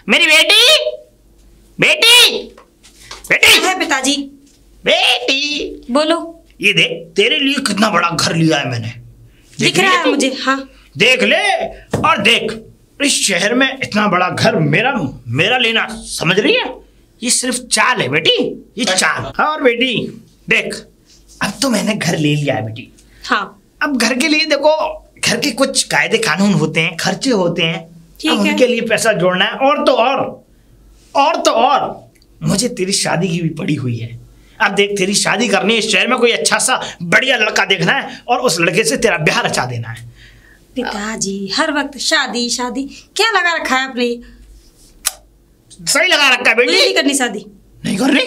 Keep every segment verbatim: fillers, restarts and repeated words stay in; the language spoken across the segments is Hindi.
मेरी बेटी, बेटी, बेटी है पिताजी। बेटी बोलो। ये देख, तेरे लिए कितना बड़ा घर लिया है मैंने। दिख रहा है मुझे। हाँ देख ले। और देख, इस शहर में इतना बड़ा घर मेरा मेरा लेना, समझ रही है? ये सिर्फ चाल है बेटी, ये चाल। और बेटी देख, अब तो मैंने घर ले लिया है बेटी। हाँ। अब घर के लिए देखो, घर के कुछ कायदे कानून होते हैं, खर्चे होते हैं, अब उनके लिए पैसा जोड़ना है। और तो और और तो और मुझे तेरी शादी की भी पड़ी हुई है। अब देख, तेरी शादी करनी है, इस शहर में कोई अच्छा सा बढ़िया लड़का देखना है और उस लड़के से तेरा ब्याह रचा देना है। पिताजी हर वक्त शादी शादी क्या लगा रखा है आपने? सही लगा रखा है बेटी। नहीं करनी शादी। नहीं करनी?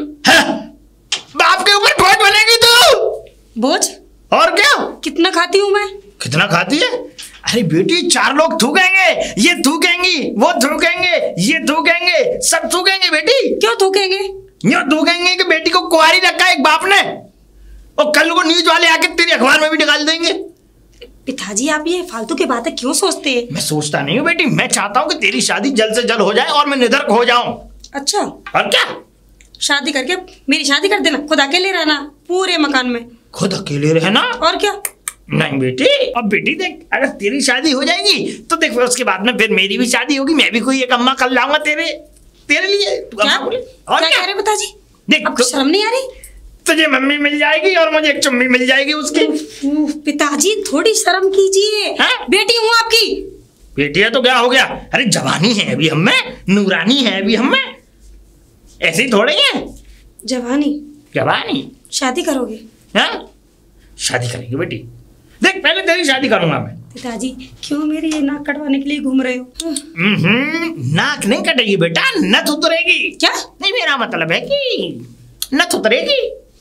बाप के ऊपर बोझ बनेगी तू। बोझ? और क्या? कितना खाती हूँ मैं? कितना खाती है? अरे बेटी, चार लोग थूकेंगे, ये थूकेंगी, वो थूकेंगे, ये थूकेंगे, सब थूकेंगे बेटी। क्यों थूकेंगे? यूं थूकेंगे कि बेटी को कुंवारी रखा है एक बाप ने, और कल को न्यूज वाले आके तेरे अखबार में भी निकाल देंगे। पिताजी आप ये फालतू की बातें क्यों सोचते हैं? मैं सोचता नहीं हूँ बेटी, मैं चाहता हूँ कि तेरी शादी जल्द से जल्द हो जाए और मैं निधर्क हो जाऊं। अच्छा। और क्या? शादी करके मेरी शादी कर देना, खुद अकेले रहना पूरे मकान में। खुद अकेले रहना? और क्या? नहीं बेटी। अब बेटी देख, अगर तेरी शादी हो जाएगी तो देख, उसके बाद में फिर मेरी भी शादी होगी, मैं भी कोई एक अम्मा कर लाऊंगा तेरे तेरे लिए। क्या? और क्या कह रहे पिताजी? देख, आपको शर्म नहीं आ रही? तुझे मम्मी मिल जाएगी और मुझे एक चुम्मी मिल जाएगी उसकी। पिताजी थोड़ी शर्म कीजिए, बेटी हूँ आपकी। बेटी है तो क्या हो गया? अरे जवानी है अभी हम में, नूरानी है अभी हम में, ऐसे ही थोड़े हैं। जवानी? जवानी? शादी करोगे? हाँ शादी करेंगे बेटी। देख, पहले तेरी शादी करूंगा मैं। पिताजी क्यों मेरी ये नाक कटवाने के लिए घूम रहे हो? नाक नहीं कटेगी बेटा, नथ उतरेगी। क्या? नहीं, मेरा मतलब है कि नथ उतरेगी।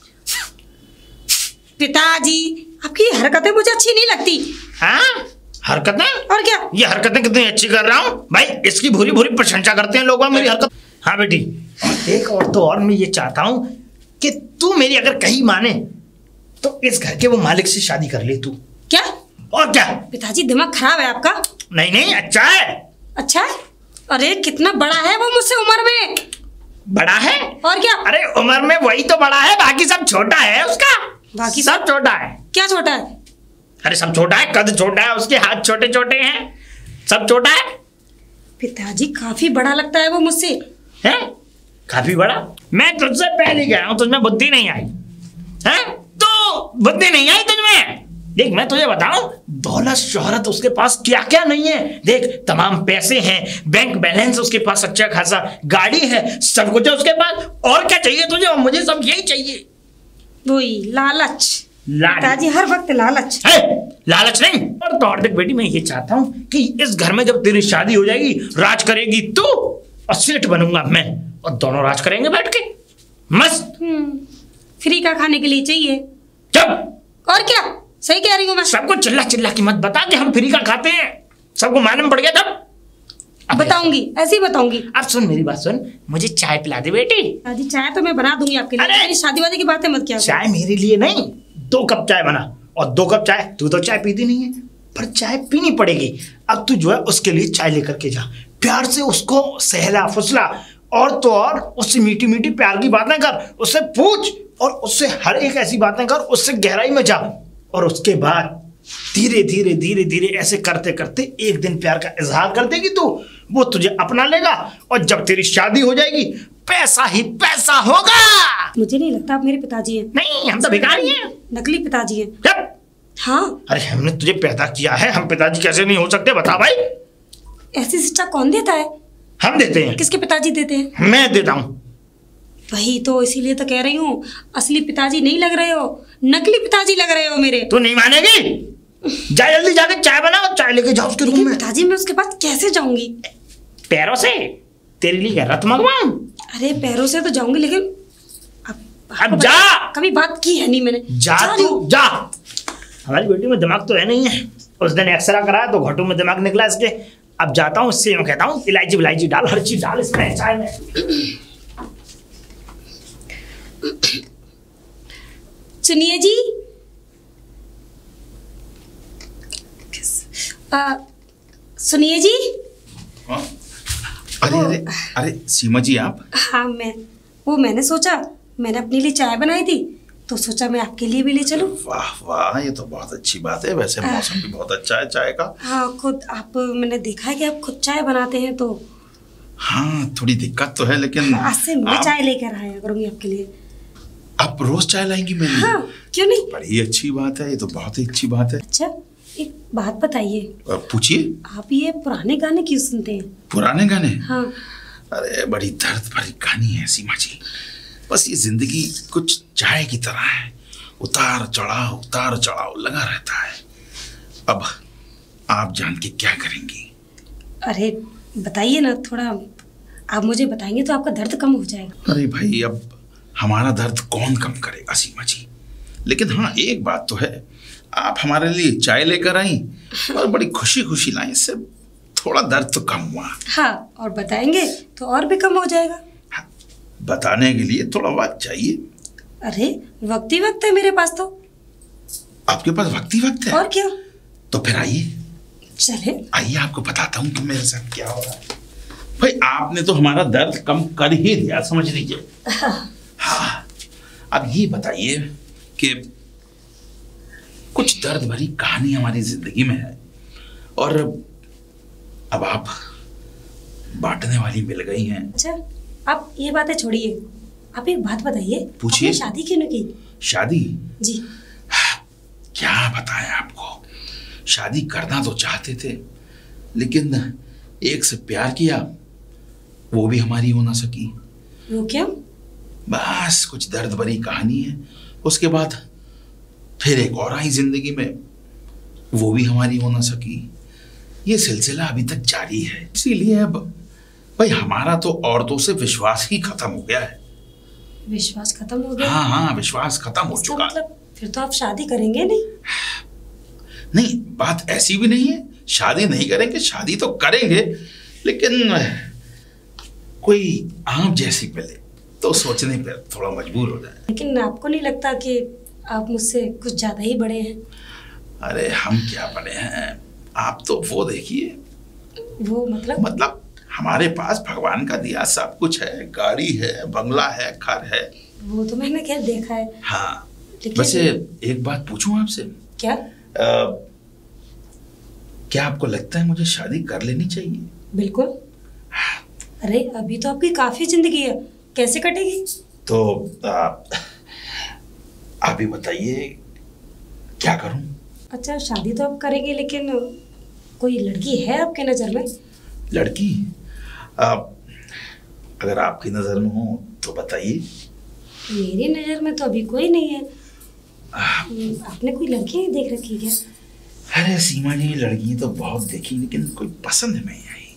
पिताजी आपकी हरकतें मुझे अच्छी नहीं लगती। हाँ हरकतें? और क्या? ये हरकतें कितनी अच्छी कर रहा हूँ भाई, इसकी भूरी भूरी प्रशंसा करते हैं लोग मेरी हरकत। हाँ बेटी, एक और तो और मैं ये चाहता हूँ कि तू मेरी अगर कहीं माने तो इस घर के वो मालिक से शादी कर ले तू। क्या? और क्या? पिताजी दिमाग खराब है आपका? नहीं नहीं, अच्छा है। अच्छा है? अरे कितना बड़ा है वो मुझसे उम्र में। बड़ा है? और क्या? अरे उम्र में वही तो बड़ा है, बाकी सब छोटा है उसका। बाकी सब छोटा है। क्या छोटा है? अरे सब छोटा है, कद छोटा है, उसके हाथ छोटे छोटे हैं, सब छोटा है। पिताजी काफी बड़ा लगता है वो मुझसे। है? काफी बड़ा? मैं तुझसे पहले गया हूँ, तुझमें बुद्धि नहीं आई है? तो बुद्धि नहीं आई तुझमें? देख मैं तुझे बताऊं, दौलत शोहरत उसके पास क्या क्या नहीं है। देख तमाम पैसे हैं, बैंक बैलेंस उसके पास अच्छा खासा, गाड़ी है, सब कुछ है उसके पास। और क्या चाहिए तुझे? और मुझे सब यही चाहिए। वही लालच। लालच? पिताजी हर वक्त लालच है। लालच नहीं। और तो और देख बेटी, मैं ये चाहता हूँ कि इस घर में जब तेरी शादी हो जाएगी, राज करेगी तू और सेठ बनूंगा मैं, और दोनों राज करेंगे बैठ के मस्त। फ्री का खाने के लिए चाहिए। चुप। और क्या? सही कह रही हूँ मैं। सबको चिल्ला चिल्ला की मत बता कि हम फ्री का खाते हैं, सबको मालूम पड़ गया तब। बताऊंगी, ऐसे ही बताऊंगी। अब सुन मेरी बात सुन, मुझे चाय पिला दे बेटी। दादी चाय तो मैं बना दूंगी आपके लिए। अरे शादी वादी की बातें मत किया। चाय मेरे लिए नहीं, दो कप चाय बना। और दो कप चाय, तू तो चाय पीती नहीं है, पर चाय पीनी पड़ेगी। अब तू जो है उसके लिए चाय लेकर के जा, प्यार से उसको सहला फुसला, और तो और उससे मीठी मीठी प्यार की बातें कर, उससे पूछ और उससे हर एक ऐसी बातें कर, उससे गहराई में जा। और उसके बाद धीरे धीरे धीरे धीरे ऐसे करते करते एक दिन प्यार का इजहार कर देगी तू, वो तुझे अपना लेगा, और जब तेरी शादी हो जाएगी पैसा ही पैसा होगा। मुझे नहीं लगता आप मेरे पिताजी हैं। नहीं, हम तो भिखारी हैं, नकली पिताजी हैं। जब हाँ। अरे हमने तुझे पैदा किया है, हम पिताजी कैसे नहीं हो सकते बता भाई। ऐसी शिक्षा कौन देता है? हम देते हैं। किसके पिताजी देते हैं? मैं देता हूँ। वही तो, इसीलिए तो कह रही हूँ, असली पिताजी नहीं लग रहे हो, नकली पिताजी लग रहे हो मेरे। तू नहीं मानेगी? जा जल्दी जाके चाय बनाओ, चाय लेके जाओ उसके रूम में। पिताजी मैं उसके पास कैसे जाऊंगी? पैरों से? तेरे लिए रथ मंगवाऊं? अरे पैरों से तो जाऊंगी, लेकिन अब, अब जा। कभी बात की है नहीं मैंने। जा तू जा। हमारी बेटी में दिमाग तो है नहीं है, उस दिन एक्सरा कराया तो घोटू में दिमाग निकला इसके। अब जाता हूँ, इससे मैं कहता हूँ इलायची विलायची डाल, हर चीज डाल इसमें चाय में। सुनिए जी, आ, सुनिए जी। अरे अरे अरे अरे सीमा जी आप? हाँ मैं वो मैंने सोचा मैंने अपने लिए चाय बनाई थी तो सोचा मैं आपके लिए भी ले चलूं। वाह वाह, ये तो बहुत अच्छी बात है। वैसे मौसम भी बहुत अच्छा है चाय का। हाँ खुद आप, मैंने देखा है कि आप खुद चाय बनाते हैं तो। हाँ थोड़ी दिक्कत तो है लेकिन आज से मैं आप, चाय लेकर आया करूंगी आपके लिए। आप रोज चाय लाएंगी मेरे लिए? हाँ क्यों नहीं। बड़ी अच्छी बात है, ये तो बहुत ही अच्छी बात है। अच्छा एक बात बताइए। पूछिए। आप ये पुराने गाने क्यों सुनते हैं? पुराने गाने? हाँ। अरे बड़ी दर्द भरी कहानी है सीमा जी। बस ये जिंदगी कुछ चाय की तरह है, उतार चढ़ाव उतार चढ़ाव लगा रहता है। अब आप जान के क्या करेंगी? अरे बताइए ना थोड़ा, आप मुझे बताएंगे तो आपका दर्द कम हो जाएगा। अरे भाई अब हमारा दर्द कौन कम करेगा सीमा जी। लेकिन हाँ एक बात तो है, आप हमारे लिए चाय लेकर आई और बड़ी खुशी खुशी लाई, इससे थोड़ा दर्द तो कम हुआ। हाँ और बताएंगे तो और भी कम हो जाएगा। हाँ, बताने के लिए थोड़ा वक्त चाहिए। अरे वक्त ही वक्त है मेरे पास तो। आपके पास वक्त ही वक्त है? और क्या। तो फिर आइए चले आइए आपको बताता हूँ कि मेरे साथ क्या हो रहा है। भाई आपने तो हमारा दर्द कम कर ही दिया समझ लीजिए। हाँ अब ये बताइए कि कुछ दर्द भरी कहानी हमारी जिंदगी में है और अब आप बांटने वाली मिल गई हैं। अच्छा आप ये बातें छोड़िए, आप एक बात बताइए। पूछिए। आपने शादी क्यों नहीं की? शादी? जी। क्या बताएं आपको, शादी करना तो चाहते थे लेकिन एक से प्यार किया, वो भी हमारी हो ना सकी। वो क्या? बस कुछ दर्द भरी कहानी है, उसके बाद फिर एक और आई जिंदगी में, वो भी हमारी हो ना सकी। ये सिलसिला अभी तक जारी है। इसीलिए अब भाई हमारा तो औरतों से विश्वास ही खत्म हो गया है। विश्वास खत्म हो गया? हाँ हाँ विश्वास खत्म हो चुका। मतलब फिर तो आप शादी करेंगे नहीं? नहीं बात ऐसी भी नहीं है, शादी नहीं करेंगे, शादी तो करेंगे लेकिन कोई आप जैसी मिले तो सोचने पर थोड़ा मजबूर हो जाए। लेकिन आपको नहीं लगता कि आप मुझसे कुछ ज्यादा ही बड़े हैं? अरे हम क्या बड़े हैं, आप तो वो देखिए। वो मतलब? मतलब हमारे पास भगवान का दिया सब कुछ है, गाड़ी है, बंगला है, घर है। वो तो मैंने खैर देखा है। हाँ वैसे एक बात पूछूं आपसे? क्या? आ, क्या आपको लगता है मुझे शादी कर लेनी चाहिए? बिल्कुल। अरे अभी तो आपकी काफी जिंदगी है, कैसे कटेगी? तो आ, आप ही बताइए क्या करूं? अच्छा शादी तो आप करेंगे लेकिन कोई लड़की है आपके नजर में? लड़की? आप अगर आपकी नजर में हो तो बताइए। मेरी नजर में तो अभी कोई नहीं है। आपने कोई लड़की नहीं देख रखी क्या? अरे सीमा जी लड़की तो बहुत देखी लेकिन कोई पसंद नहीं आई।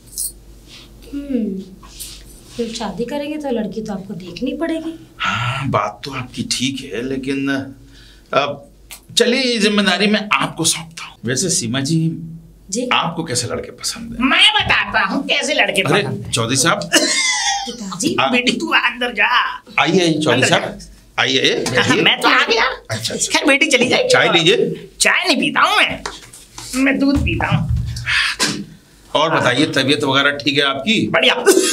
हम्म फिर शादी करेंगे तो लड़की तो आपको देखनी पड़ेगी। हाँ बात तो आपकी ठीक है लेकिन अब चलिए जिम्मेदारी मैं आपको सौंपता हूँ। वैसे सीमा जी जी आपको कैसे लड़के पसंद है? मैं बताता हूँ कैसे लड़के अरे पसंद हैं। चौधरी साहब पिताजी। बेटी तू अंदर जा। आइए आइए चौधरी अंदर साहब आइए आइए, बैठिए। मैं तो आ गया। अच्छा अच्छा खैर बेटी चली जाएगी। चाय लीजिए। चाय नहीं पीता हूँ मैं मैं दूध पीता हूँ। और बताइए तबीयत वगैरह ठीक है आपकी? बढ़िया।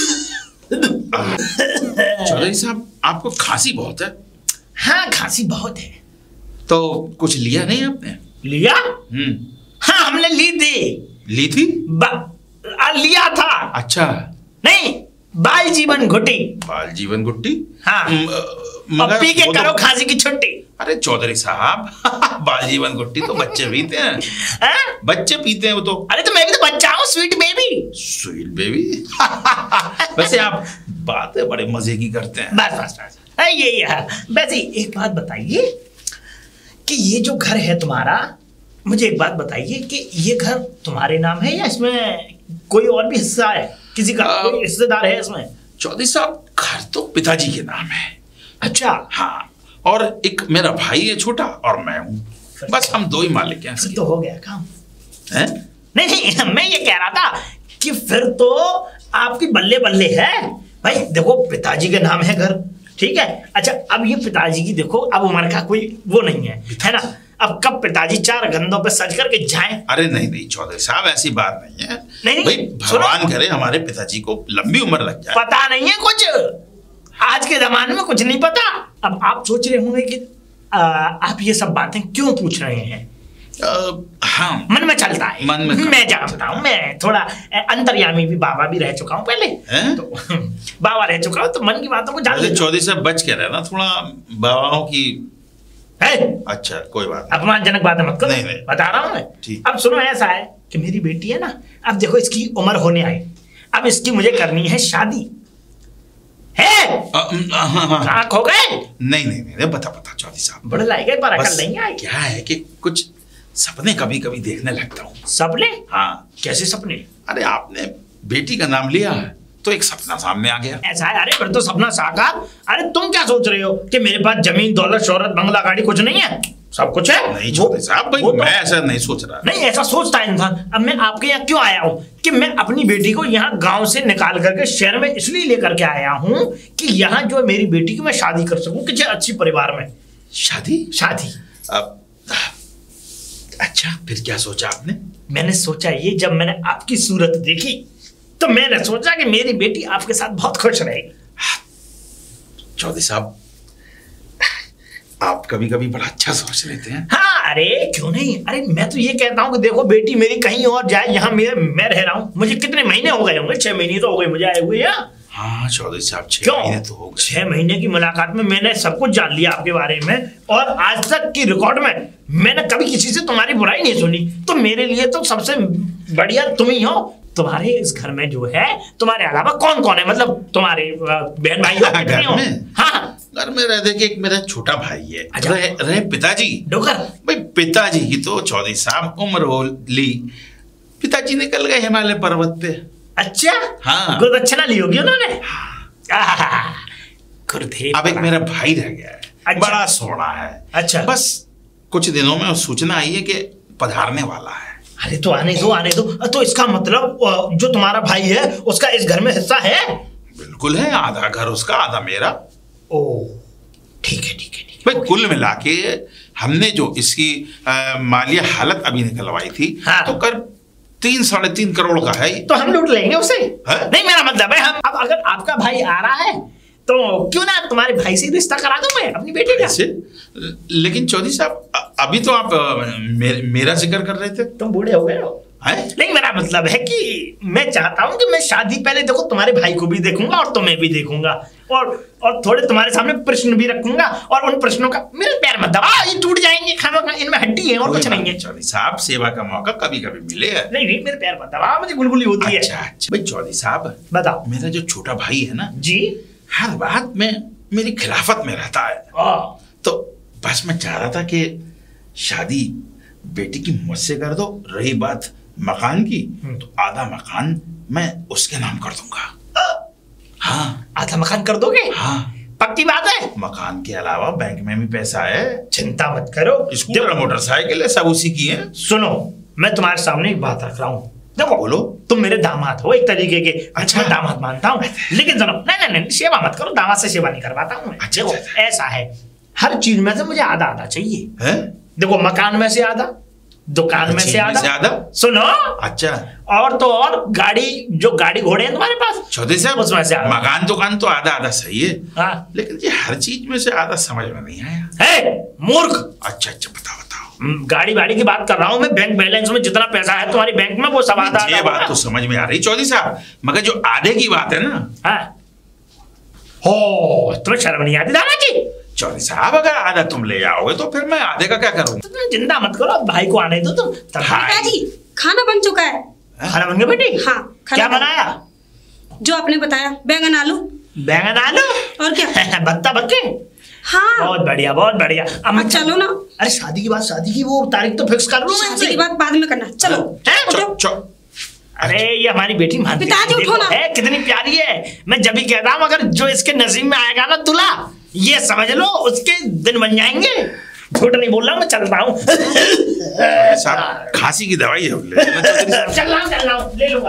चौधरी साहब आपको खांसी बहुत है। हाँ खांसी बहुत है। तो कुछ लिया नहीं आपने? लिया? हम्म हाँ हमने ली थी। ली थी? बा- आ, लिया था। अच्छा। नहीं बाल जीवन घुटी। बाल जीवन गुट्टी? हाँ। म- अब पी के वो तो- करो खांसी की छुट्टी। अरे चौधरी साहब बाल जीवन गुट्टी तो बच्चे पीते हैं। हाँ? बच्चे पीते हैं वो तो। अरे तो मैं भी तो बच्चा हूँ, स्वीट बेबी। Sweet baby. वैसे आप बातें बड़े मजे की करते हैं। बस बस बस हाँ, ये है। वैसे एक बात बताइए कि ये जो घर है तुम्हारा, मुझे एक बात बताइए कि ये घर तुम्हारे नाम है या इसमें कोई और भी हिस्सा है, किसी का आ, कोई हिस्सेदार है इसमें? चौधरी साहब घर तो पिताजी के नाम है। अच्छा। हाँ और एक मेरा भाई है छोटा और मैं हूँ, बस हम दो ही मालिक हैं फिर इसके। तो हो गया काम। हैं? नहीं नहीं मैं ये कह रहा था कि फिर तो आपकी बल्ले बल्ले है भाई। देखो पिताजी के नाम है घर, ठीक है। अच्छा अब ये पिताजी की देखो अब उम्र का कोई वो नहीं है, है ना। अब कब पिताजी चार गंदों पे सज करके जाएं? अरे नहीं नहीं चौधरी साहब, ऐसी बात नहीं है। नहीं, भाई नहीं, भगवान करे हमारे पिताजी को लंबी उम्र लग जाए। पता नहीं है कुछ, आज के जमाने में कुछ नहीं पता। अब आप सोच रहे होंगे कि आ, आप ये सब बातें क्यों पूछ रहे हैं? आ, हाँ मन में चलता है, मन में मैं जानता हूँ, मैं थोड़ा अंतर्यामी भी बाबा भी रह चुका हूँ पहले है? तो बाबा रह चुका हूँ तो मन की बातों को जान लेता हूँ। चौधरी साहब बच के रहना थोड़ा बाबाओं की है? अच्छा कोई बात नहीं, अपमानजनक बातें मत करो, नहीं, नहीं। बता रहा हूँ मैं। ठीक। अब सुनो, ऐसा है कि मेरी बेटी है ना, अब देखो इसकी उम्र होने आई, अब इसकी मुझे करनी है शादी है। आ, आ, हाँ, हाँ। कहाँ खो गए? नहीं नहीं नहीं पता पता चौधरी साहब, बड़े लाए गए पर बस अकल नहीं आई। क्या है कि कुछ सपने कभी कभी देखने लगता हूँ। सपने? हाँ कैसे सपने? अरे आपने बेटी का नाम लिया है तो एक सपना सामने आ गया। ऐसा है? अरे फिर तो सपना साकार। अरे तुम क्या सोच रहे हो कि मेरे पास जमीन दौलत शोहरत बंगला गाड़ी कुछ नहीं है? सब कुछ है। नहीं चौधरी साहब भाई वो तो- मैं ऐसा नहीं सोच रहा। नहीं, ऐसा सोचता है इंसान। अब मैं आपके यहाँ क्यों आया हूँ कि मैं अपनी बेटी को यहाँ गांव से निकाल करके शहर में इसलिए लेकर के आया हूँ कि यहाँ जो है मेरी बेटी की मैं शादी कर सकूँ किसी अच्छी परिवार में। शादी? शादी। अब अच्छा फिर क्या सोचा आपने? मैंने सोचा ये, जब मैंने आपकी सूरत देखी तो मैंने सोचा कि मेरी बेटी आपके साथ बहुत खुश रहेगी। चौधरी साहब आप कभी कभी बड़ा अच्छा सोच लेते हैं। हाँ, अरे क्यों नहीं। अरे मैं तो ये कहता हूँ कि देखो बेटी मेरी कहीं और जाए, यहाँ मेरे मैं रह रहा हूँ। मुझे कितने महीने हो गए होंगे? छह महीने तो हो गए मुझे आए हुए यहाँ। हाँ चौधरी साहब छह क्यों? महीने तो हो गए। छह महीने की मुलाकात में मैंने सब कुछ जान लिया आपके बारे में, और आज तक की रिकॉर्ड में मैंने कभी किसी से तुम्हारी बुराई नहीं सुनी। तो मेरे लिए तो सबसे बढ़िया तुम ही हो। तुम्हारे इस घर में जो है तुम्हारे अलावा कौन कौन है? मतलब तुम्हारे बहन भाई हो? घर में? हाँ, घर में रह दे के एक मेरा छोटा भाई है। अच्छा। रहे, रहे पिताजी। डोकर? भाई पिताजी की तो चौधरी साहब उम्र हो ली, पिताजी निकल गए हिमालय पर्वत पे। अच्छा। हाँ। गुरदक्षिणा ली होगी उन्होंने। आहा, गुरुदेव। अब एक मेरा भाई रह गया है। अच्छा। बड़ा सोना है। अच्छा। बस कुछ दिनों में सूचना आई है कि पधारने वाला है। अरे तो आने दो, आने दो। तो इसका मतलब जो तुम्हारा भाई है उसका इस घर में हिस्सा है? बिल्कुल है, आधा घर उसका आधा मेरा। ओ ठीक है ठीक है ठीक है। भाई कुल मिला के हमने जो इसकी आ, मालिया हालत अभी निकलवाई थी, हाँ। तो कर तीन साढ़े तीन करोड़ का है। तो हम लूट लेंगे उसे। है? नहीं, मेरा मतलब है हम अब अगर आपका भाई आ रहा है तो क्यों ना तुम्हारे भाई से रिश्ता करा दूं मैं अपनी बेटी का। ऐसे? लेकिन चौधरी साहब अ- अभी तो आप अ, मे, मेरा जिक्र कर रहे थे। तुम बूढ़े हो गए हो। हैं? नहीं, मेरा मतलब है कि मैं चाहता हूं कि मैं शादी पहले देखो तुम्हारे भाई को भी देखूंगा और तुम्हें भी देखूंगा, और और थोड़े तुम्हारे सामने प्रश्न भी रखूंगा, और उन प्रश्नों का मेरे पैर मत दबा, ये टूट जाएंगे, खाना का इनमें हड्डी है और कुछ नहीं है। चौधरी साहब सेवा का मौका कभी कभी मिले है। नहीं नहीं, मेरे पैर मत दबा, मुझे गुलगुली होती है। अच्छा अच्छा। भाई चौधरी साहब बताओ। मेरा जो छोटा भाई है ना, जी। हर बात में मेरी खिलाफत में रहता है। आ, तो बस मैं चाह रहा था कि शादी बेटी की मुझसे कर दो। रही बात मकान की, तो आधा मकान मैं उसके नाम कर दूंगा। हाँ आधा मकान कर दोगे? हाँ। पक्की बात है? मकान के अलावा बैंक में भी पैसा है। चिंता मत करो। स्कूटर मोटरसाइकिल है, सब उसी की है। सुनो, मैं तुम्हारे सामने एक बात रख रहा हूँ। देखो, बोलो। तुम मेरे दामाद हो एक तरीके के। अच्छा। मैं दामाद मानता हूँ, लेकिन सुनो, नहीं नहीं नहीं, सेवा मत करो, दामाद से सेवा नहीं करवाता हूँ मैं। अच्छा, देखो, अच्छा। ऐसा है, हर चीज में से मुझे आधा आधा चाहिए। हैं? देखो, मकान में से आधा, दुकान में चीज से में आधा। से आधा? सुनो, अच्छा और तो और गाड़ी, जो गाड़ी घोड़े हैं तुम्हारे पास, चौधरी साहब उसमें से आधा। मकान दुकान तो आधा आधा सही है, हाँ। लेकिन ये हर चीज में से आधा समझ में नहीं आया। है मूर्ख। अच्छा अच्छा बताओ बताओ। हम्म, गाड़ी वाड़ी की बात कर रहा हूँ मैं। बैंक बैलेंस में जितना पैसा है तुम्हारी बैंक में, वो सब आधा ये आधा बात तो समझ में आ रही चौधरी साहब, मगर जो आधे की बात है ना, हाँ। हो, तुम्हें शर्म नहीं आती दादाजी? चौधरी साहब अगर आधा तुम ले जाओगे तो फिर मैं आधे का क्या करूँ? तो तुम चिंता मत करो, भाई को आने दो तुम। तब हाँ। पिताजी खाना बन चुका है। खाना बन गया बेटी? हाँ, खाना क्या बन- बनाया? जो आपने बताया, बैंगन आलू। बैंगन आलू और क्या? भत्ता बक्के। हाँ। बहुत बढ़िया बहुत बढ़िया। अब मैं अब चलो ना। अरे शादी की बात, शादी की वो तारीख तो फिक्स कर लो मैं शादी इनसे। की बात बाद में करना, चलो। हैं? उठो। चौ- चौ- अरे ये हमारी बेटी मानती है। पिताजी, देखो, उठो ना। है कितनी प्यारी है। मैं जब भी कहता हूँ अगर जो इसके नसीब में आएगा ना दूल्हा, ये समझ लो उसके दिन बन जाएंगे। झूठ नहीं बोल रहा, मैं चलता हूँ। साहब खांसी की दवाई है, ले लेना चौधरी साहब। चल रहा हूँ चल रहा हूँ, ले लूंगा।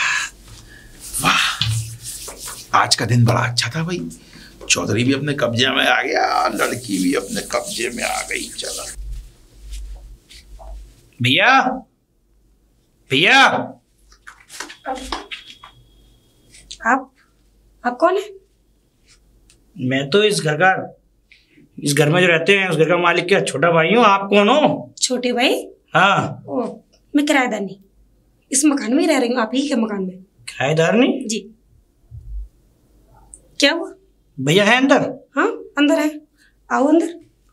वाह, आज का दिन बड़ा अच्छा था भाई। चौधरी भी अपने कब्जे में आ गया, लड़की भी अपने कब्जे में आ गई। चलो भैया भैया आप आप कौन है? मैं तो इस घर का इस घर में जो रहते हैं उस घर का मालिक का छोटा भाई हूँ। आप कौन हो? छोटे भाई? हाँ। ओ, मैं किराएदारनी इस मकान में ही रह रही हूँ। आप ही के मकान में? किराएदारनी जी। क्या हुआ? भैया है अंदर? हाँ अंदर है, आओ अंदर।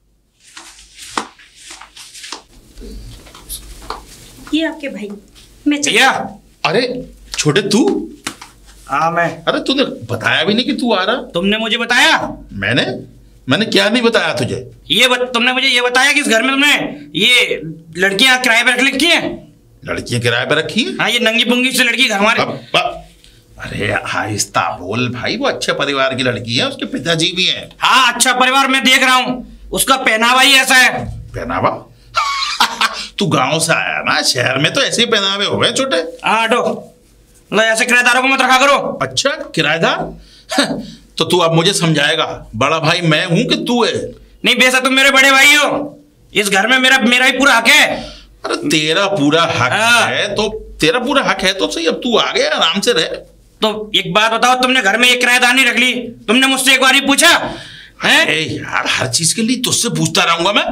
ये आपके भाई। मैं भैया। अरे छोटे तू? हाँ मैं। अरे तूने बताया भी नहीं कि तू आ रहा। तुमने मुझे बताया? मैंने मैंने क्या नहीं बताया तुझे? ये बत, तुमने मुझे ये बताया कि इस घर में तुमने ये लड़कियां किराए पर रख रखी हैं। लड़कियां किराए पर रखी हैं? हाँ ये नंगी पुंगी से लड़की घर हमारे। अब, अब, अरे आहिस्ता बोल भाई, वो अच्छे परिवार की लड़की है, उसके पिताजी भी हैं। हाँ अच्छा परिवार मैं देख रहा हूँ, उसका पहनावा ही ऐसा है। पहनावा? तू गांव से आया ना, शहर में तो ऐसे ही पहनावे हो गए छोटे। हाँ हटो, ऐसे किराएदारों को मत रखा करो। अच्छा किराएदार? तो तू अब मुझे समझाएगा बड़ा भाई मैं हूं कि तू है? नहीं बेशक तुम मेरे बड़े भाई हो, इस घर में मेरा मेरा ही पूरा हक है। अरे तेरा पूरा हक है तो तेरा पूरा हक है तो सही, अब तू आ गया आराम से रह। तो एक बात बताओ, तुमने घर में एक किराएदार नहीं रख ली, तुमने मुझसे एक बार ही पूछा है? अरे यार हर चीज के लिए तुझसे पूछता रहूंगा मैं?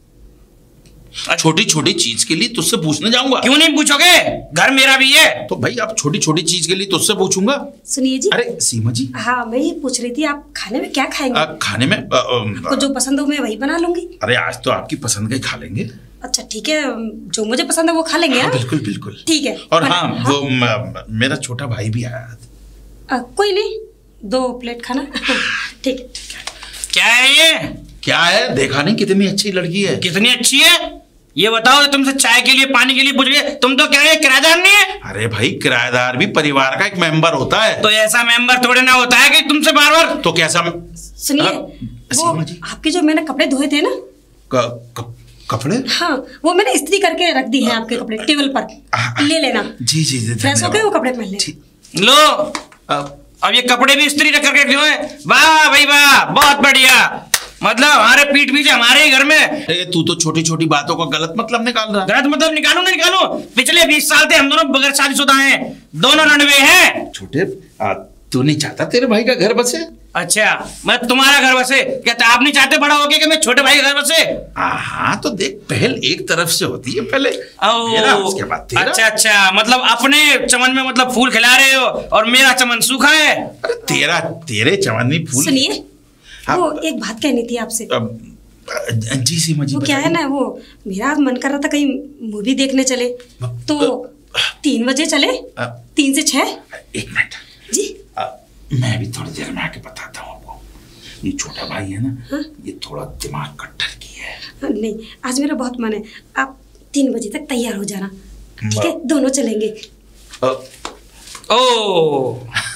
छोटी छोटी चीज के लिए तुझसे पूछने जाऊंगा? क्यों नहीं पूछोगे, घर मेरा भी है। तो भाई अब छोटी छोटी चीज के लिए तुझसे पूछूंगा? सुनिए जी। अरे सीमा जी। हाँ मैं ये पूछ रही थी आप खाने में क्या खाएंगे? आ, खाने में आ, आ, आपको जो पसंद हो मैं वही बना लूंगी। अरे आज तो आपकी पसंद का ही खा लेंगे। अच्छा ठीक है, जो मुझे पसंद है वो खा लेंगे। हाँ, बिल्कुल बिल्कुल ठीक है। और हाँ, हाँ वो म, मेरा छोटा भाई भी आया। आ, कोई नहीं, दो प्लेट खाना। ठीक है। क्या है ये? क्या है? देखा नहीं कितनी अच्छी लड़की है? कितनी अच्छी है ये बताओ। तुमसे चाय के लिए पानी के लिए पूछ रही है, तुम तो कह रहे किराएदार नहीं है। अरे भाई किराएदार भी परिवार का एक मेंबर होता है। तो ऐसा मेंबर थोड़े ना होता है कि तुमसे बार बार। तो कैसा? सुनिए वो आपके जो मैंने कपड़े धोए थे ना, क, क, कपड़े? हाँ वो मैंने इस्त्री करके रख दी है आपके कपड़े टेबल पर, ले लेना। जी जी जी फ्रेश हो गए वो कपड़े पहन ले। लो अब ये कपड़े भी इस्त्री रख करके क्यों है? वाह भाई वाह, बहुत बढ़िया। मतलब हमारे पीठ पीछे हमारे ही घर में। अरे तू तो छोटी छोटी बातों का गलत मतलब निकाल रहा है। गलत मतलब निकालू ना निकालू, पिछले बीस साल से हम दोनों बगैर शादीशुदा हैं, दोनों रणवे हैं। छोटे तू नहीं चाहता तेरे भाई का घर बसे? अच्छा मैं तुम्हारा घर बसे? क्या आप नहीं चाहते बड़ा होके कि मैं छोटे भाई का घर बसे? हाँ तो देख पहल एक तरफ से होती है, पहले मेरा उसके बाद तेरा। अच्छा अच्छा मतलब अपने चमन में मतलब फूल खिला रहे हो और मेरा चमन सूखा है। अरे तेरा तेरे चमन में फूल। सुनिए वो एक बात कहनी थी आपसे। जी सीमा जी। वो क्या है ना, वो मेरा मन कर रहा था कहीं मूवी देखने चले, तो तीन बजे चले, तीन से छह। एक मिनट जी। आ, मैं भी थोड़ी देर में आके बताता हूँ आपको। ये छोटा भाई है ना, हाँ? ये थोड़ा दिमाग कट्टर की है। नहीं आज मेरा बहुत मन है, आप तीन बजे तक तैयार हो जाना, ठीक है? दोनों चलेंगे। आ, ओ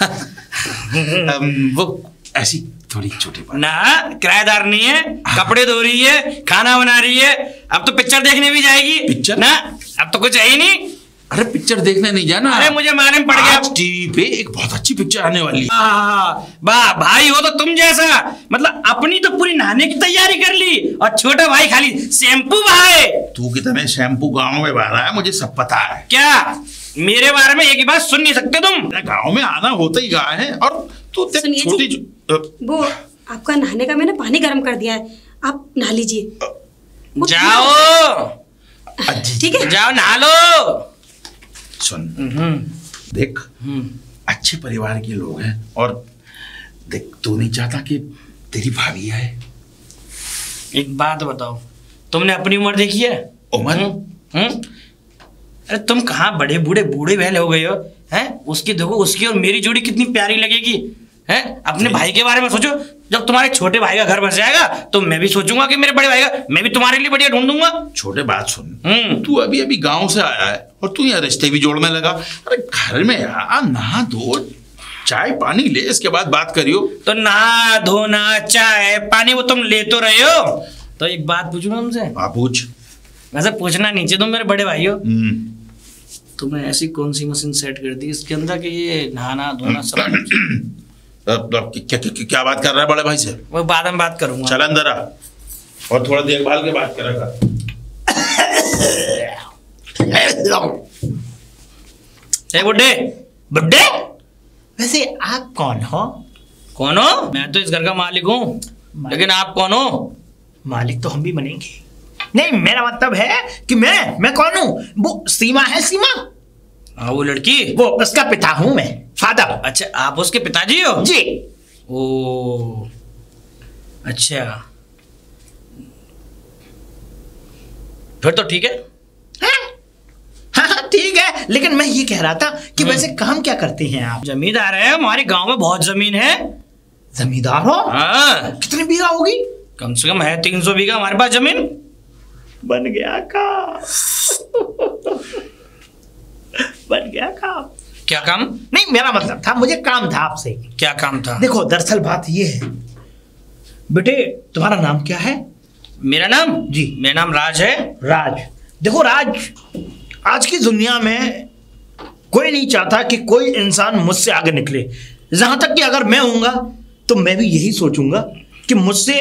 वो ऐसी थोड़ी छोटी बात ना, किराएदार नहीं है, कपड़े धो रही है, खाना बना रही है, अब तो पिक्चर देखने भी जाएगी। पिक्चर ना, अब तो कुछ है ही नहीं। अरे पिक्चर देखने नहीं जाना। अरे मुझे मालूम पड़ गया, टीवी पे एक बहुत अच्छी पिक्चर आने वाली है। वाह भाई हो तो तुम जैसा, मतलब अपनी तो पूरी नहाने की तैयारी कर ली और छोटा भाई खाली शैम्पू बहाए। तू कितने शैम्पू गाँव में बहा रहा है मुझे सब पता है। क्या मेरे बारे में एक ही बात सुन नहीं सकते तुम? गाँव में आना होता ही कहाँ है। और तू छोटी वो आपका नहाने का मैंने पानी गर्म कर दिया है, आप नहा लीजिए। जाओ ठीक है, जाओ नहा लो। सुन देख, अच्छे परिवार के लोग हैं और देख तू नहीं चाहता कि तेरी भाभी है। एक बात बताओ, तुमने अपनी उम्र देखी है? उम्र? हम्म अरे तुम कहाँ बड़े बूढ़े बूढ़े बहले हो गए हो हैं? उसकी देखो, उसकी और मेरी जोड़ी कितनी प्यारी लगेगी हैं? अपने भाई के बारे में सोचो, जब तुम्हारे छोटे भाई का घर बस जाएगा तो मैं भी सोचूंगा कि मेरे बड़े भाई का, मैं भी तुम्हारे लिए बढ़िया ढूंढूंगा। छोटे बात सुन, तू अभी अभी गांव से आया है और तू यहाँ रिश्ते भी जोड़ने लगा। अरे घर में आ, नहा धो, चाय पानी ले, इसके बाद बात करियो। तो नहा धोना चाय पानी वो तुम ले तो रहे हो, तो एक बात पूछूं तुमसे? हाँ पूछ। वैसे पूछना नीचे तुम मेरे बड़े भाई हो, तुमने ऐसी कौन सी मशीन सेट कर दी इसके अंदर कि ये नहाना धोना सब? क्या, क्या, क्या बात कर रहा है बड़े भाई से? वो बाद में बात करूंगा। चल अंदर आ और थोड़ा देखभाल के बात करेगा। ए बुड्ढे, बुड्ढे, वैसे आप कौन हो? कौन हो? मैं तो इस घर का मालिक हूँ, लेकिन आप कौन हो? मालिक तो हम भी बनेंगे। नहीं, मेरा मतलब है कि मैं मैं कौन हूँ? वो सीमा है, सीमा। हाँ, वो लड़की, वो उसका पिता हूँ मैं, फादर। अच्छा, आप उसके पिताजी हो? जी। ओ, अच्छा, फिर तो ठीक है। हाँ हाँ ठीक है, लेकिन मैं ये कह रहा था कि वैसे काम क्या करते हैं आप? जमींदार है, हमारे गांव में बहुत जमीन है। जमींदार हो? हाँ। कितनी बीघा होगी? कम से कम है तीन सौ बीघा हमारे पास जमीन। बन गया काम। बन गया काम। क्या काम? नहीं, मेरा मतलब था, मुझे काम था आपसे। क्या काम था? देखो, दरअसल बात ये है बेटे, तुम्हारा नाम क्या है? मेरा नाम? जी। मेरा नाम राज है। राज। देखो राज, आज की दुनिया में कोई नहीं चाहता कि कोई इंसान मुझसे आगे निकले। जहां तक कि अगर मैं हूंगा तो मैं भी यही सोचूंगा कि मुझसे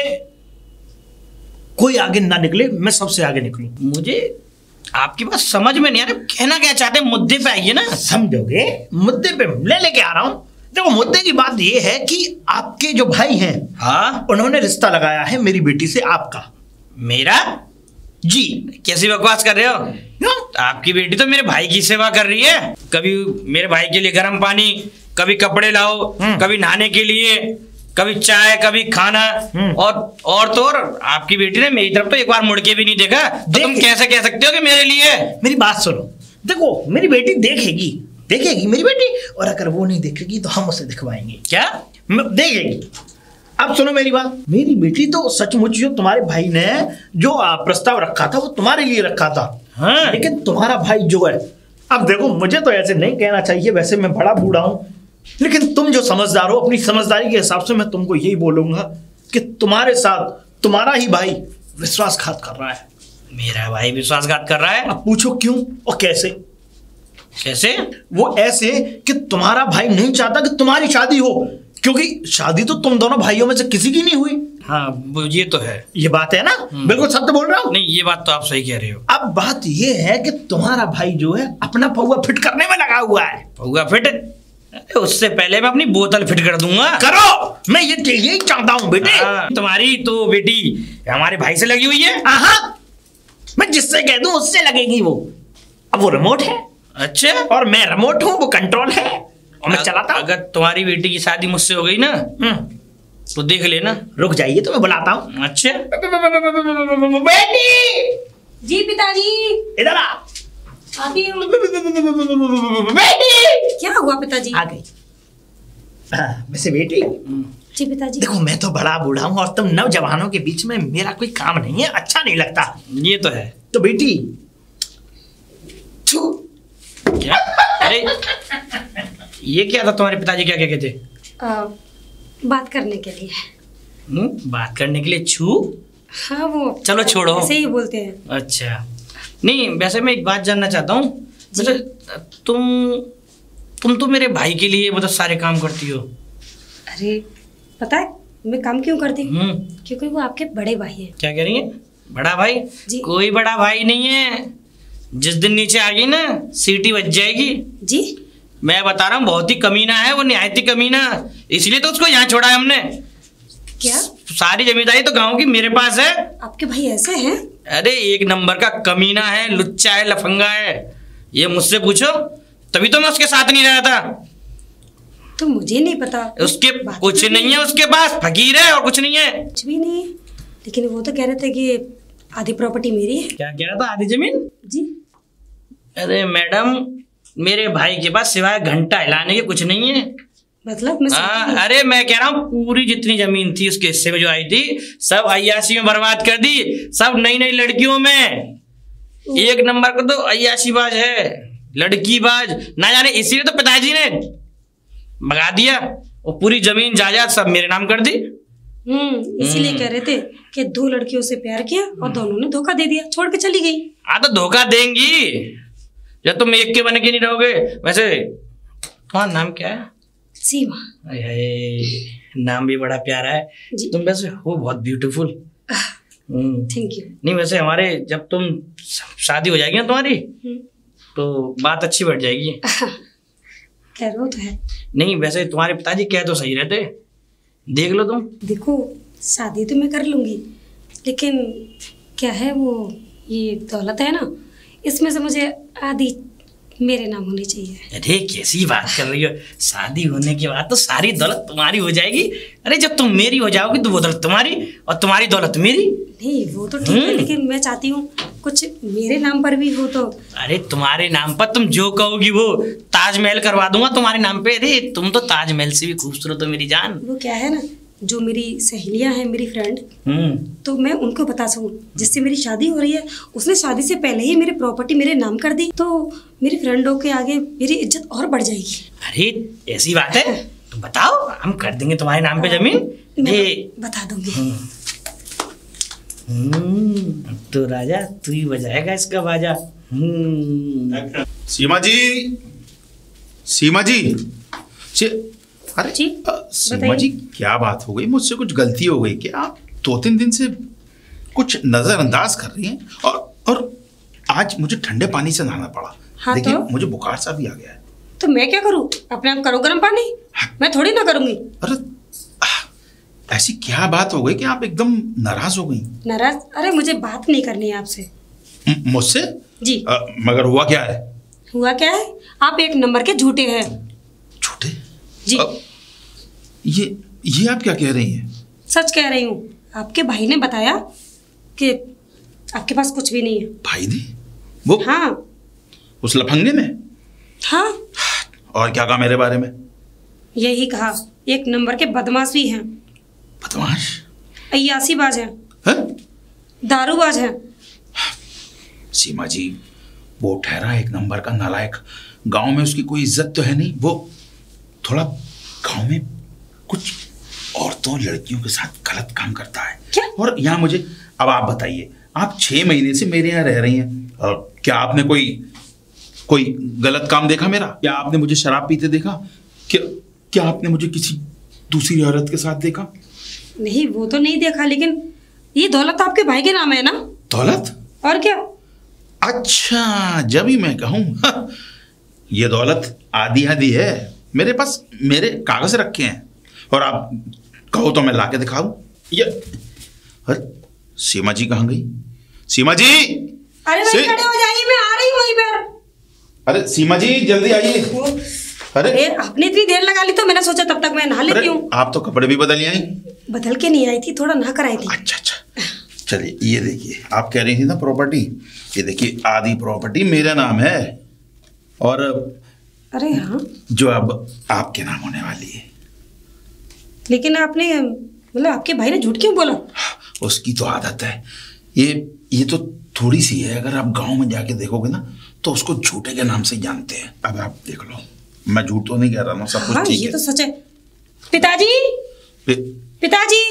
कोई आगे ना निकले, मैं सबसे आगे निकलूं। मुझे आपकी बात समझ में नहीं आ रहा, कहना क्या चाहते हैं? मुद्दे पे आइए ना। समझोगे? मुद्दे पे ले लेके आ रहा हूं। देखो, मुद्दे की बात यह है कि आपके जो भाई हैं, हाँ, उन्होंने रिश्ता लगाया है मेरी बेटी से आपका। मेरा? जी। कैसी बकवास कर रहे हो? क्यों? आपकी बेटी तो मेरे भाई की सेवा कर रही है। कभी मेरे भाई के लिए गर्म पानी, कभी कपड़े लाओ, कभी नहाने के लिए, कभी चाय, कभी खाना, और और तो और आपकी बेटी ने मेरी तरफ तो एक बार मुड़ के भी नहीं देखा। तो तुम कैसे कह सकते हो कि मेरे लिए? मेरी बात सुनो। देखो, मेरी बेटी देखेगी देखेगी मेरी बेटी, और अगर वो नहीं देखेगी तो हम उसे दिखवाएंगे। क्या? देखेगी। अब सुनो मेरी बात, मेरी बेटी तो सचमुच जो तुम्हारे भाई ने जो प्रस्ताव रखा था वो तुम्हारे लिए रखा था। हाँ। लेकिन तुम्हारा भाई जो है, अब देखो, मुझे तो ऐसे नहीं कहना चाहिए, वैसे मैं बड़ा बूढ़ा हूं, लेकिन तुम जो समझदार हो, अपनी समझदारी के हिसाब से मैं तुमको यही बोलूंगा कि तुम्हारे साथ तुम्हारा ही भाई विश्वासघात कर रहा है। मेरा भाई विश्वासघात कर रहा है? अब पूछो क्यों और कैसे? कैसे? वो ऐसे कि तुम्हारा भाई नहीं चाहता कि तुम्हारी शादी हो, क्योंकि शादी तो तुम दोनों भाइयों में से किसी की नहीं हुई। हाँ, वो ये तो है। ये बात है ना? बिल्कुल सत्य बोल रहा हूँ। नहीं, ये बात तो आप सही कह रहे हो। अब बात ये है कि तुम्हारा भाई जो है अपना पौवा फिट करने में लगा हुआ है। पौवा फिट? उससे पहले मैं अपनी बोतल फिट कर दूंगा। करो, मैं ये यही चाहता हूँ बेटे। तुम्हारी तो बेटी हमारे भाई से लगी हुई है। आहा, मैं जिससे कह दूं उससे लगेगी वो। अब वो रिमोट है। अच्छा। और मैं रिमोट हूँ, वो कंट्रोल है, और मैं चलाता हूँ। अगर तुम्हारी बेटी की शादी मुझसे हो गई ना, तो देख लेना। रुक जाइए, तो मैं बुलाता हूँ। अच्छा। बेटी! जी पिताजी। इधर आ। आती हूँ। बेटी! क्या हुआ पिताजी? आ गई। हाँ, वैसे बेटी, जी पिताजी। देखो, मैं तो बड़ा बूढ़ा हूँ और तुम नौजवानों के बीच में, मेरा कोई काम नहीं है, अच्छा नहीं लगता। ये तो है। तो बेटी, छू। क्या? अरे ये क्या था? तुम्हारे पिताजी क्या क्या कहते? आ, बात करने के लिए। हुँ? बात करने के लिए छू? हाँ, वो चलो छोड़ो। ऐसे ही बोलते हैं। अच्छा, नहीं, वैसे मैं एक बात जानना चाहता हूँ। वैसे तुम तुम तो मेरे भाई के लिए मतलब सारे काम करती हो। अरे पता है मैं काम क्यों करती हूँ? हम्म। क्योंकि वो आपके बड़े भाई हैं। क्या कह रही है? बड़ा भाई? जी। कोई बड़ा भाई नहीं है। जिस दिन नीचे आ गई ना, सीटी बज जाएगी। जी। मैं बता रहा हूँ, बहुत ही कमीना है वो, निहायत ही कमीना। इसलिए तो उसको यहाँ छोड़ा है हमने। क्या? सारी जमींदारी तो गांव की मेरे पास है। आपके भाई ऐसे हैं? अरे एक नंबर का कमीना है, लुच्चा है, लफंगा है। ये मुझसे पूछो, तभी तो मैं उसके साथ नहीं रहा था। तो मुझे नहीं पता। उसके कुछ नहीं है, उसके पास फकीर है और कुछ नहीं है। कुछ भी नहीं है, लेकिन वो तो कह रहे थे कि आधी प्रॉपर्टी मेरी है। क्या कह रहा था? आधी जमीन? जी। अरे मैडम, मेरे भाई के पास सिवाय घंटा हिलाने के कुछ नहीं है। मतलब मैं आ, अरे मैं कह रहा हूँ, पूरी जितनी जमीन थी उसके हिस्से में जो आई थी, सब अय्याशी में बर्बाद कर दी, सब नई नई लड़कियों में। एक नंबर का तो अय्याशीबाज है, लड़कीबाज ना जाने। इसीलिए तो पिताजी ने भगा दिया और पूरी जमीन जायदाद सब मेरे नाम कर दी। हम्म इसीलिए कह रहे थे कि दो लड़कियों से प्यार किया और दोनों ने धोखा दे दिया, छोड़ के चली गई। हाँ, तो धोखा देंगी जब तुम एक के बन के नहीं रहोगे। वैसे तुम्हारा नाम क्या है? सीमा। अरे नाम भी बड़ा प्यारा है। जी। तुम वैसे हो बहुत ब्यूटीफुल। Thank you. नहीं, वैसे हमारे जब तुम शादी हो जाएगी ना तुम्हारी, तो बात अच्छी बढ़ जाएगी। खैर वो तो है। नहीं वैसे तुम्हारे पिताजी कह तो सही रहते, देख लो तुम। देखो शादी तो मैं कर लूंगी, लेकिन क्या है वो ये दौलत है ना, इसमें से मुझे आधी मेरे नाम होनी चाहिए। अरे कैसी बात कर रही हो, शादी होने के बाद तो सारी दौलत तुम्हारी हो जाएगी। अरे जब तुम मेरी हो जाओगी तो वो दौलत तुम्हारी और तुम्हारी दौलत मेरी। नहीं वो तो ठीक है, लेकिन मैं चाहती हूँ कुछ मेरे नाम पर भी हो तो। अरे तुम्हारे नाम पर तुम जो कहोगी वो, ताजमहल करवा दूंगा तुम्हारे नाम पे। अरे तुम तो ताजमहल से भी खूबसूरत हो मेरी जान। वो क्या है ना, जो मेरी सहेलियां हैं, मेरी फ्रेंड, तो मैं उनको बता सकूं जिससे मेरी शादी हो रही है, उसने शादी से पहले ही मेरी प्रॉपर्टी मेरे नाम कर दी, तो मेरी फ्रेंडों के आगे मेरी इज्जत और बढ़ जाएगी। अरे ऐसी बात है तो बताओ, हम कर देंगे तुम्हारे नाम पे जमीन। मैं ये बता दूंगी। हम्म, तो राजा तू ही बजाएगा इसका बाजा। हम्म। सीमा जी, सीमा जी, सी- अरे जी, अ, सीमा जी क्या बात हो गई, मुझसे कुछ गलती हो गई क्या? आप दो तीन दिन से कुछ नजरअंदाज कर रही हैं और और आज मुझे ठंडे पानी से नहाना पड़ा। हाँ देखिए तो? मुझे बुखार सा भी आ गया है। तो मैं क्या करूं? अपने आप करो गर्म पानी, मैं थोड़ी ना करूंगी। अरे आ, ऐसी क्या बात हो गई कि आप एकदम नाराज हो गई? नाराज? अरे मुझे बात नहीं करनी है आपसे। म- मुझसे? जी। अ, मगर हुआ क्या है? हुआ क्या है, आप एक नंबर के झूठे हैं। झूठे? जी। अ, ये ये आप क्या कह रही हैं? सच कह रही हूँ। आपके भाई ने बताया कि आपके पास कुछ भी नहीं है। भाई ने? वो हाँ उस लफंगे ने? हाँ, और क्या कहा मेरे बारे में? यही कहा, एक नंबर के बदमाश भी हैं, बदमाश? अय्यासीबाज हैं, हैं? दारूबाज हैं। सीमा जी वो ठहरा एक नंबर का नालायक, गांव में उसकी कोई इज्जत तो है नहीं। वो थोड़ा गांव में कुछ औरतों लड़कियों के साथ गलत काम करता है। क्या? और यहाँ मुझे अब आप बताइए, आप छह महीने से मेरे यहाँ रह रही हैं, और क्या आपने कोई कोई गलत काम देखा मेरा? क्या आपने मुझे शराब पीते देखा? क्या क्या आपने मुझे किसी दूसरी औरत के साथ देखा? नहीं वो तो नहीं देखा, लेकिन ये दौलत आपके भाई के नाम है ना? दौलत? और क्या? अच्छा, जब ही मैं कहूँ ये दौलत आधी आधी है, मेरे पास मेरे कागज रखे हैं, और आप कहो तो मैं लाके दिखाऊं। ये अरे सीमा जी कहाँ गई? सीमा जी! अरे सी- वहीं खड़े हो जाइए, मैं आ रही हूँ वहीं पर। अरे सीमा जी जल्दी आइए। अरे अरे आपने इतनी देर लगा ली तो मैंने सोचा तब तक मैं नहा लेती अरे हूँ। आप तो कपड़े भी बदल आई। बदल के नहीं आई थी, थोड़ा नहा कर आई थी। अच्छा अच्छा, चलिए ये देखिए, आप कह रही थी ना प्रॉपर्टी, ये देखिए आधी प्रॉपर्टी मेरा नाम है, और अरे हाँ, जो अब आपके नाम होने वाली है। लेकिन आपने मतलब आपके भाई ने झूठ क्यों बोला? उसकी तो आदत है, ये ये तो थोड़ी सी है, अगर आप गांव में जाके देखोगे ना तो उसको झूठे के नाम से जानते हैं। अब आप देख लो, मैं झूठ तो नहीं कह रहा ना, सब कुछ हाँ ठीक ये है। तो सच है। पिताजी, पे- पिताजी,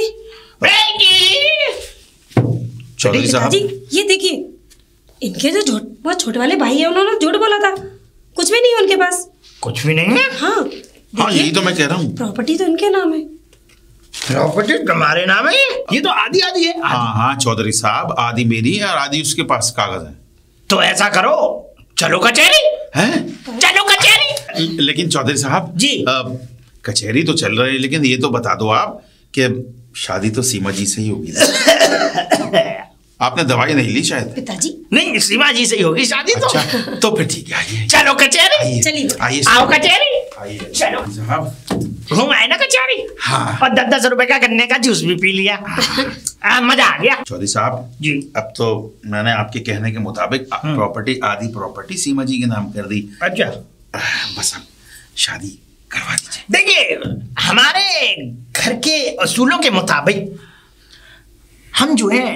चौधरी साहब, पिताजी ये देखिए, इनके जो झूठ बहुत छोटे वाले भाई है, उन्होंने झूठ बोला था, कुछ भी नहीं है उनके पास। कुछ भी नहीं है। हाँ हाँ यही तो मैं कह रहा हूँ। प्रॉपर्टी तो इनके नाम है। प्रॉपर्टी तुम्हारे नाम है, ये तो आधी आधी है। हाँ हाँ चौधरी साहब, आधी मेरी है और आधी उसके पास कागज है। तो ऐसा करो, चलो कचहरी। हैं? चलो कचहरी। लेकिन चौधरी साहब जी। अ, कचहरी तो चल रही है, लेकिन ये तो बता दो आप कि शादी तो सीमा जी से ही होगी ना? आपने दवाई नहीं ली शायद? पिताजी नहीं, सीमा जी से ही होगी शादी तो। अच्छा तो फिर ठीक है, आइए चलो कचहरी। आइए चलिए। आइए आओ कचहरी। आइए चलो। साहब। घूम आए ना कचहरी। हाँ। और दस दस रुपए का गन्ने का जूस भी पी लिया। आ, मजा आ गया। चौधरी साहब जी। अब तो मैंने आपके कहने के मुताबिक प्रॉपर्टी आधी प्रॉपर्टी सीमा जी के नाम कर दी। अच्छा, आह, बस अब शादी करवा दीजिए। देखिए हमारे घर के असूलों के मुताबिक हम जो है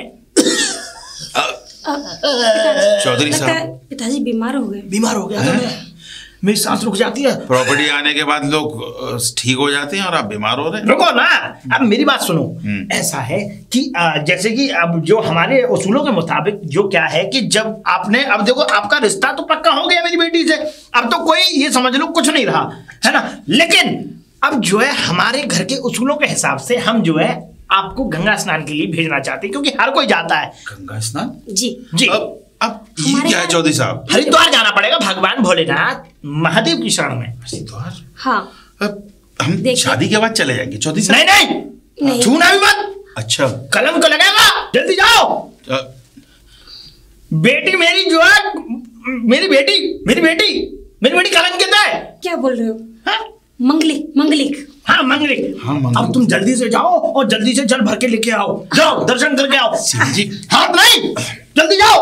चौधरी लगता है साहब पिताजी बीमार हो गए। बीमार हो गया तो मैं मेरी सांस रुक जाती है। प्रॉपर्टी आने के बाद लोग अ, ठीक हो जाते हैं और आप बीमार हो रहे हैं। रुको ना, अब मेरी बात सुनो। हम्म। ऐसा है कि अ, जैसे कि अब जो हमारे उसूलों के मुताबिक जो क्या है कि जब आपने, अब देखो आपका रिश्ता तो पक्का हो गया मेरी बेटी से, अब तो कोई ये समझ लो कुछ नहीं रहा है ना, लेकिन अब जो है हमारे घर के उसूलों के हिसाब से हम जो है आपको गंगा स्नान के लिए भेजना चाहते हैं, क्योंकि हर कोई जाता है। गंगा स्नान? जी जी। अब अब ये क्या है चौधरी साहब? हरिद्वार जाना पड़ेगा भगवान भोलेनाथ महादेव की शरण में। हरिद्वार? हाँ। अब हम शादी के बाद चले जाएंगे चौधरी साहब। नहीं नहीं, नहीं। छूना भी मत। अच्छा, कलम को लगेगा, जल्दी जाओ। अ, बेटी मेरी जो है, मेरी बेटी मेरी बेटी मेरी बेटी कलंकित है। क्या बोल रहे हो? हाँ? मंगलिक मंगलिक। हाँ मंगलिक। हाँ, मंगलिक। अब तुम जल्दी से जाओ और जल्दी से जल भर के लेके आओ। जाओ दर्शन करके आओ। जी। हाँ नहीं, जल्दी जाओ।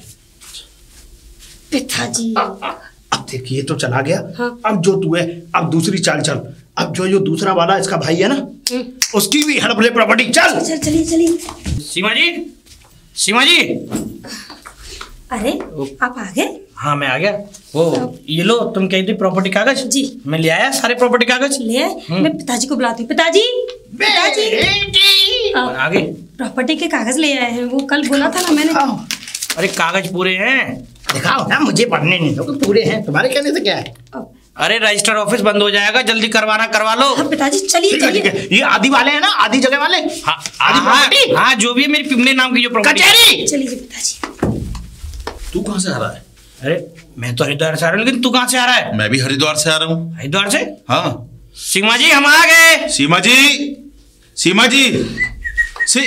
पिताजी। अब देखिए ये तो चला गया। हाँ। अब जो तू है, अब दूसरी चाल चल। अब जो जो दूसरा वाला इसका भाई है ना, उसकी भी हड़प ले प्रॉपर्टी। चल चल चलिए चलिए। सीमा जी, सीमा जी। अरे आप आ गए? हाँ मैं आ गया। वो ये लो, तुम कही थी प्रॉपर्टी कागज। जी। मैं ले आया सारे प्रॉपर्टी कागज। ले आए? मैं पिताजी को बुलाती हूँ। पिताजी पिताजी और आगे प्रॉपर्टी के कागज ले आए हैं। वो कल बोला था ना मैंने। अरे कागज पूरे हैं। दिखाओ ना, मुझे पढ़ने नहीं दो। पूरे हैं, तुम्हारे कहने से क्या है। अरे रजिस्टर ऑफिस बंद हो जाएगा, जल्दी करवाना करवा लो। हाँ पिताजी चलिए ठीक है, ठीक चलिए। है। ये आदि वाले हैं ना, आदि जगह वाले। हाँ आदि हाँ, प्रॉपर्टी? हाँ जो भी है, मेरी मेरे नाम की जो प्रॉपर्टी। कचहरी। चलिए पिताजी। तू कहाँ से आ रहा है? अरे मैं तो हरिद्वार से आ रहा हूँ, लेकिन तू कहाँ से आ रहा है? मैं भी हरिद्वार से आ रहा हूँ। हरिद्वार से? हाँ। सीमा जी हम आ गए। सीमा जी, सीमा जी, सी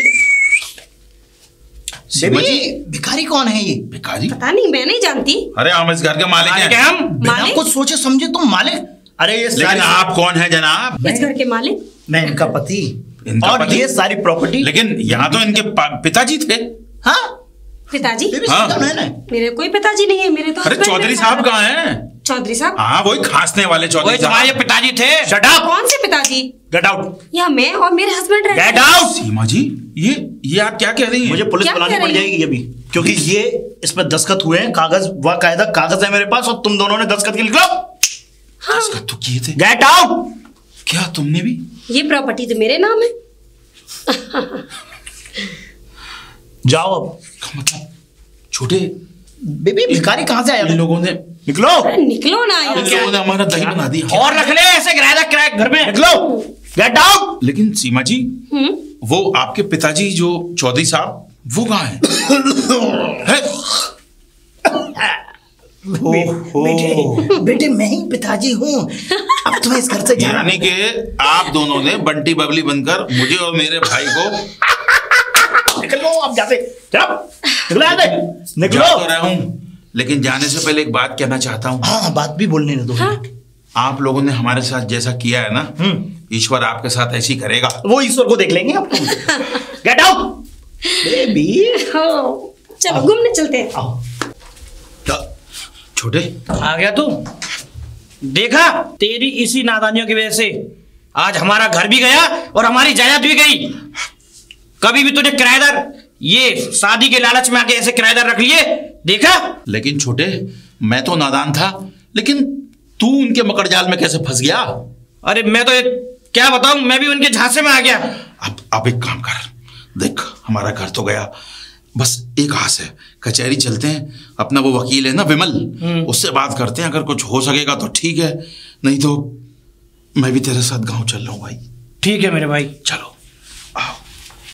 सीमा जी। भिखारी कौन है ये? भिखारी? पता नहीं, मैं नहीं जानती। अरे हम इस घर के मालिक मालिक हैं। हैं हम। बिना मालिक? कुछ सोचे समझे तुम मालिक। अरे ये लेकिन सारी, आप कौन है जनाब? इस घर के मालिक? मैं इनका पति। इनका और पति? ये सारी प्रॉपर्टी। लेकिन यहाँ तो इनके पा- पिताजी थे। हाँ पिताजी? बेबी, हाँ। सीधा है ना। मेरे कोई पिताजी नहीं है, मेरे तो अरे husband चौधरी है। साहब कहाँ हैं? चौधरी साहब? हाँ वही खांसने वाले चौधरी वही तुम्हारे साहब। पिताजी थे। शट अप, कौन से पिताजी? गेट आउट, यहाँ मैं और मेरे हस्बैंड रहते गेट हैं। आउट। सीमा जी, ये ये आप क्या कह रही हैं? मुझे पुलिस क्या बुलानी कह पड़ रही है? जाएगी अभी, क्योंकि ये इस पर दस्तखत हुए हैं। कागज व कायदा कागज है मेरे पास, और तुम दोनों ने दस्तखत के लिख लो। हाँ। दस्तखत तो किए थे। Get out. क्या तुमने भी? ये प्रॉपर्टी तो मेरे नाम है। जाओ अब। मतलब छोटे बेबी भिखारी कहाँ से आया? इन लोगों ने निकलो, अरे निकलो ना यहाँ इन से। लोगों ने हमारा दही बना दिया। और रख ले ऐसे किराया किराया घर में। निकलो, गेट आउट। लेकिन सीमा जी, हम्म। वो आपके पिताजी जो चौधरी साहब, वो कहाँ हैं? है? बेटे बेटे मैं ही पिताजी हूँ। अब तुम्हें इस घर से जाना। यानी कि आप दोनों ने बंटी बबली बनकर मुझे और मेरे भाई को निकलो अब जाते। चलो निकलो यहाँ से, निकलो। जा तो रहा हूँ, लेकिन जाने से पहले एक बात कहना चाहता हूँ। हाँ बात भी बोलने दो। हाँ। आप लोगों ने हमारे साथ जैसा किया है ना, ईश्वर आपके साथ ऐसी करेगा। वो ईश्वर को देख लेंगे अब। Get out baby. हो, चलो घूमने चलते हैं। आओ। छोटे, आ गया तू? देखा, तेरी इसी नादानियों की वजह से आज हमारा घर भी गया और हमारी जायदाद भी गई। कभी भी तुझे किराएदार, ये शादी के लालच में आके ऐसे किराएदार रख लिए, देखा? लेकिन छोटे, मैं तो नादान था, लेकिन तू उनके मकड़जाल में कैसे फंस गया? अरे मैं तो क्या बताऊं, मैं भी उनके झांसे में आ गया। अब अब एक काम कर, देख हमारा घर तो गया, बस एक आस है, कचहरी चलते हैं। अपना वो वकील है ना विमल, उससे बात करते हैं। अगर कुछ हो सकेगा तो ठीक है, नहीं तो मैं भी तेरे साथ गांव चल रहा हूँ भाई। ठीक है मेरे भाई, चलो।